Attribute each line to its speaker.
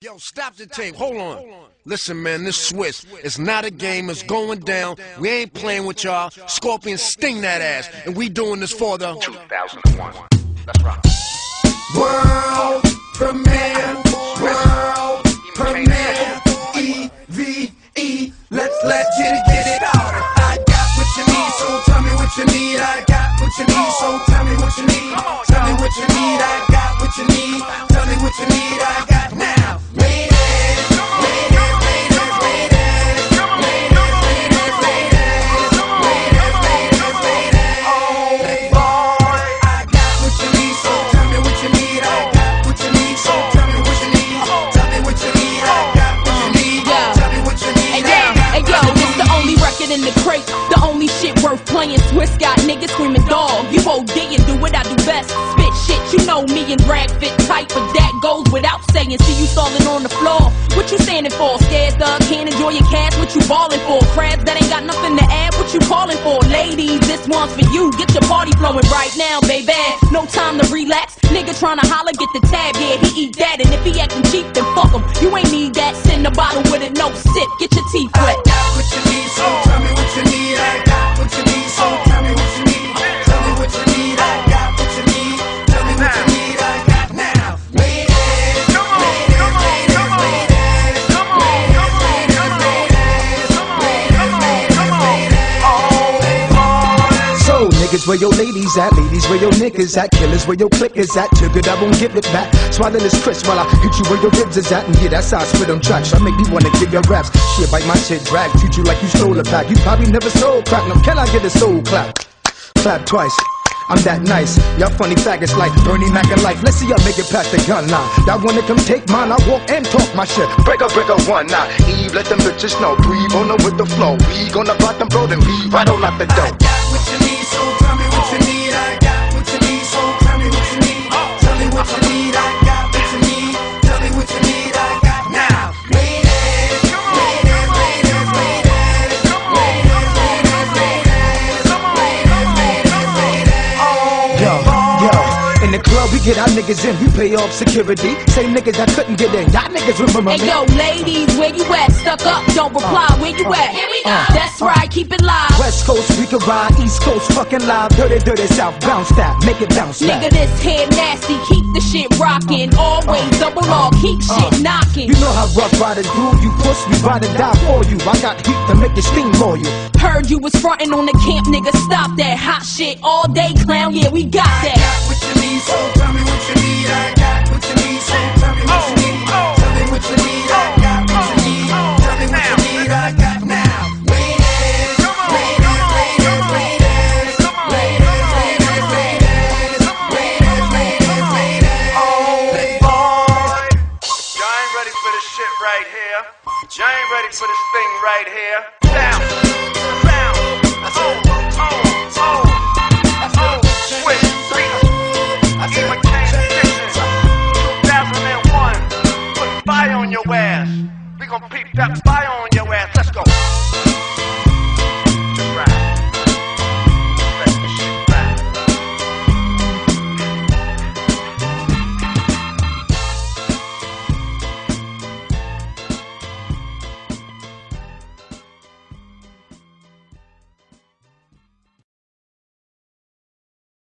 Speaker 1: Yo, stop the tape. Hold on. Listen, man, this Swiss. It's not a game. It's going down. We ain't playing with y'all. Scorpion sting that ass. And we doing this for the
Speaker 2: 2001. Let's rock.
Speaker 3: World premiere. World premiere. EVE. Let's get it out. I got what you need, so tell me what you need. I got what you need, so tell me what you need. Tell me what you need. I got what you need. Tell me what you need. I got now.
Speaker 4: In the crate, the only shit worth playing. Swiss got niggas screaming dog. You OD and do what I do best. Spit shit, you know me and rag fit tight, but that goes without saying. See you stalling on the floor. What you standing for? Scared thug, can't enjoy your cash. What you ballin' for? Crabs that ain't got nothing to add. What you calling for? Ladies, this one's for you. Get your party flowing right now, baby. No time to relax. Nigga tryna holler, get the tab. Yeah, he eat that, and if he acting cheap, then fuck him. You ain't need that. Send a bottle with it, no sip. Get your teeth wet.
Speaker 3: I got what you need, so tell me what you need. I got what you need, so tell me what you need. Tell me what you need. I got what you need. Tell me what you need. I got now. Ladies,
Speaker 5: So niggas, where your ladies at? Ladies, where your niggas at? Killers, where your click is at? Took it, I won't give it back. Swallow this crisp while I hit you where your ribs is at. And yeah, that's how I spit on tracks. I make you wanna give your raps. Shit, bite my shit, drag. Treat you like you stole a pack. You probably never sold crack. Now can I get a soul clap? Clap twice. I'm that nice. Y'all funny faggots like Bernie Mac and life. Let's see y'all make it past the gun line. Y'all wanna come take mine? I walk and talk my shit. Break up one now. Eve, let them bitches know. Breathe on them with the flow. We gonna block them, bro, then we right on out the door.
Speaker 3: I got what you need, so tell me what you need. I got what you need, so tell me what you need. Tell me what you need. I got what you need. Tell me what you need. I got now.
Speaker 5: In the club, we get our niggas in, we pay off security. Same niggas that couldn't get in, y'all niggas remember me.
Speaker 4: Hey yo, ladies, where you at? Stuck up, don't reply, where you at? Here we go. That's right, keep it live.
Speaker 5: West Coast, we can ride, East Coast, fucking live. Dirty, dirty South, bounce that, make it bounce back.
Speaker 4: Nigga, this head nasty, keep the shit rockin'. Always double R, keep shit knockin'.
Speaker 5: You know how rough riders do, you push, we ride and die for you. I got heat to make it steam for you.
Speaker 4: Heard you was frontin' on the camp, nigga, stop that hot shit all day, clown, yeah, we got that.
Speaker 3: I got what you need, so tell me what you need. I got what you need, so tell me what you need. Tell me what you need. I got what you need. Tell me what you need. I got now.
Speaker 2: Y'all ain't ready for this shit right here. Y'all ain't ready for this thing right here. Down.